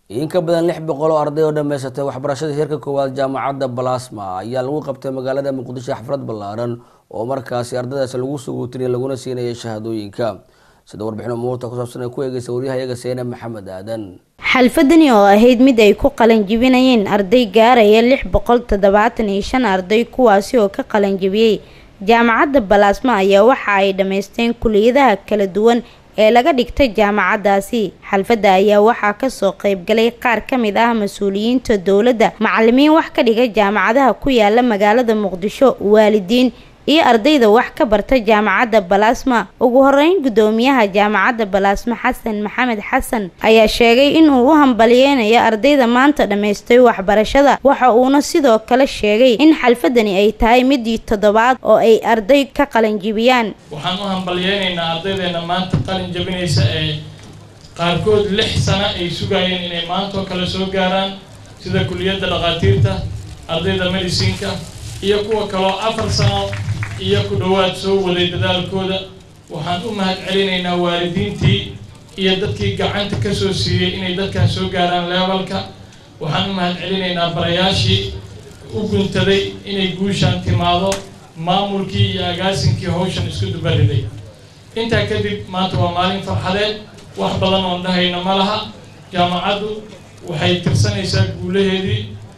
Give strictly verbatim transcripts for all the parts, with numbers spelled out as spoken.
in ka badan lix boqol oo arday oo dhameysatay waxbarashada heerka koowaad jaamacadda Balaasma ayaa lagu qabtay magaalada Muqdisho xaflad ballaaran oo markaasi ardaydaas lagu suguutinay laguna siinay shahaadooyinka sida warbixin umuurta ku saabsan ku eegaysa wariyahayaga Seyna Maxamed Aadan. xalfadani oo ahayd mid ay ku qalan jibinayeen arday gaaraya lix boqol toddobaatan iyo shan arday kuwaasi oo ka qalan jibiyay jaamacadda Balaasma ayaa waxa ay dhameysteen kulliyadaha kala duwan ee laga dhigtay jaamacadaasi. xalfadda ayaa waxaa ka soo qayb galay qaar ka mid ah mas'uuliyiinta dawladda, macallimiin wax ka dhiga jaamacadaha ku yaala magaalada Muqdisho, waalidiin iyo ardayda wax ka barta jaamacadda Balaasma. ugu horeyn gudoomiyaha jaamacadda Balaasma Xasan Maxamed Xasan ayaa sheegay in uu u hambalyeeyo ardayda maanta dhameystay waxbarashada, waxa uuna sidoo kale sheegay in xalfadani ay tahay midii toddobaad oo ay arday ka qalin jibiyaan. waxaan u hambalyeeynaa ardaydeena maanta qalin jabinaysa ee qaarkood lix sano ay sugayeen inay maanta kala soo gaaraan sida kulliyadda dhaqaatiirta, ardayda mediciinka iyo kuwa kale afar sano iyo ku dhawaad soo waday dadaalkooda. waxaan u mahad celinaynaa waalidiintii iyo dadkii gacanta ka soo siiyay inay dadkan soo gaaraan levelka. waxaan u mahad celinaynaa barayaashii u guntaday inay guushan timaado, maamulkii iyo agaasinkii hawshan isku dubariday. intaa kadib maanta waa maalin farxadeed, wax badan oo dhahayna ma laha. jaamacaddu waxay tirsanaysaa guulaheedii.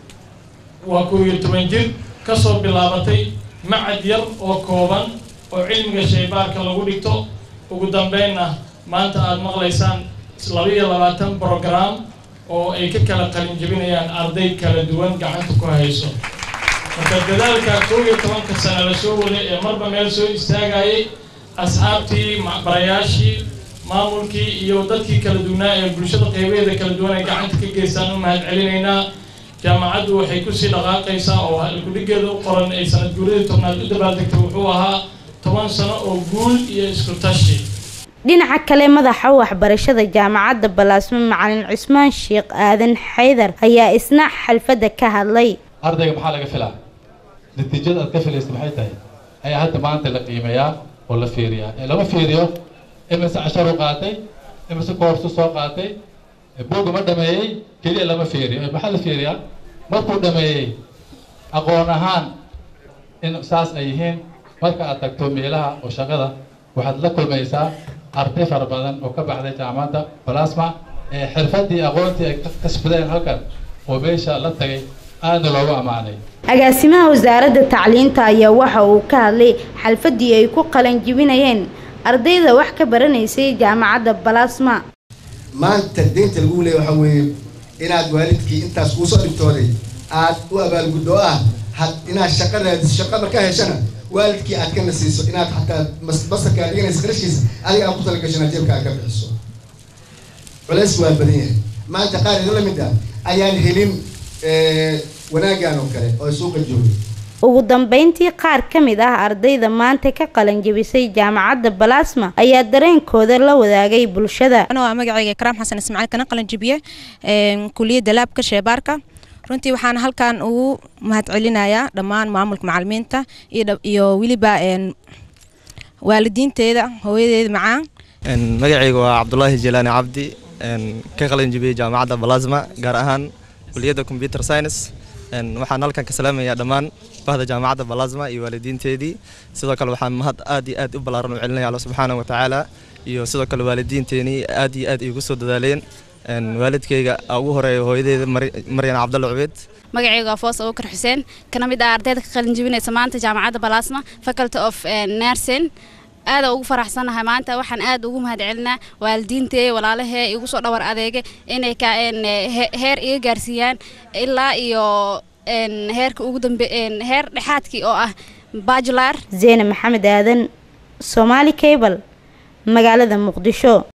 waa koob iyo toban jir kasoo bilaabatay macad yar oo kooban oo cilmiga shaybaarka lagu dhigto, ugu dambeynna maanta aad maqlaysaan laba iyo labaatan program oo ay ka kala qalin jabinayaan arday kala duwan gacanta ku hayso. marka dadaalka koob iyo tobanka sano la soo waday ee marba meel soo istaagayay, asxaabtii, barayaashii, maamulkii iyo dadkii kala duwanaa ee bulshada qaybaheeda kala duwan ay gacanta ka geystaan u mahad celinaynaa. jaamacaddu waxay ku sii dhaqaaqaysaa oo halkudhigeeda u qoran ay sanad guuradii tobnaad u dabaaldegtay wuxuu ahaa toban sano oo guul iyo isku tashi. dhinaca kale madaxa waxbarashada jaamacadda Balaasma Macallin Cismaan Sheekh Aadan Xaydar ayaa isna xalfadda ka hadlay. ardayga maxaa laga filaa? natiijada aad ka filayso maxay tahay? ayaa hadda maanta la qiimeeyaa oo la fiiriyaa. ee lama fiiriyo imise cashar u qaatay, imise koorsu soo qaatay, buuga ma dhameeyay kaliya lama fiiriyo. maxaa la fiiriyaa markuu dhameeyay aqoon ahaan in saas ay yihiin. marka aad tagto meelaha oo shaqada waxaad la kulmaysaa arday fara badan oo ka baxday jaamacadda Balaasma ee xirfadii aqoontii ay kasbadeen halkan oo meesha la tagay aadna loogu amaanay. agaasimaha wasaaradda tacliinta ayaa waxa uu ka hadlay xalfadii ay ku qalin jibinayeen ardayda wax ka baranaysay jaamacadda Balaasma. maanta deynta lagu leeyahay waxa weeye inaad waalidkii intaas u soo dhigtooday aad u abaalguddo ah had inaad shaqo raadis shaqo marka heshana waalidkii aad ka nasiiso inaad xataa basarka dhiganaysa qarashiisa adiga aad ku talagashanaa jeebka ka bixiso. culays waa badan yahay maanta qaar idin la mid ah ayaan helin wanaagan oo kale oo suuqa jooga. ugu dambeyntii qaar ka mid ah ardayda maanta ka qalan jabisay jaamacadda Balaasma ayaa dareenkooda la wadaagay bulshada. anoo magacayga Karaam Xasan Ismaaciil kana qalan jabiye ee kulliyadda laabka shaybaarka. runtii waxaan halkan ugu mahad celinayaa dhammaan maamulka macallimiinta iyo iyo waliba een waalidiinteeda, hooyadeeda macaan. een magacayga waa Cabdullaahi Jilani Cabdi, een ka qalan jabiye jaamacadda Balaasma gaar ahaan kulliyadda computer science. een waxaan halkan ka salaamayaa dhammaan bahda jaamacadda Balaasma iyo waalidiinteedii. sidoo kale waxaan mahad aad iyo aad u ballaaran u celinayaa Allah subhanahu wa ta'ala iyo sidoo kale waalidiinteeni aad iyo aad igu soo dadaaleen. een waalidkayga ugu horeeyo hooyadeeda Maryam Cabdulla Cubeyd. magacayga waa Foos Abubakar Xuseen, kana mid ah ardayda ka qalin jabinaysa maanta jaamacadda Balaasma Faculty of Nursing. aad ugu faraxsanahay maanta. waxaan aad ugu mahad celinaa waalidiintay, walaalahay igu soo dhawar adeega inay ka heer iga gaarsiiyaan ilaa iyo een heerka ugu dambeeyay heer dhexaadkii oo ah bachelor. Seyna Maxamed Aadan, Somali Cable, magaalada Muqdisho.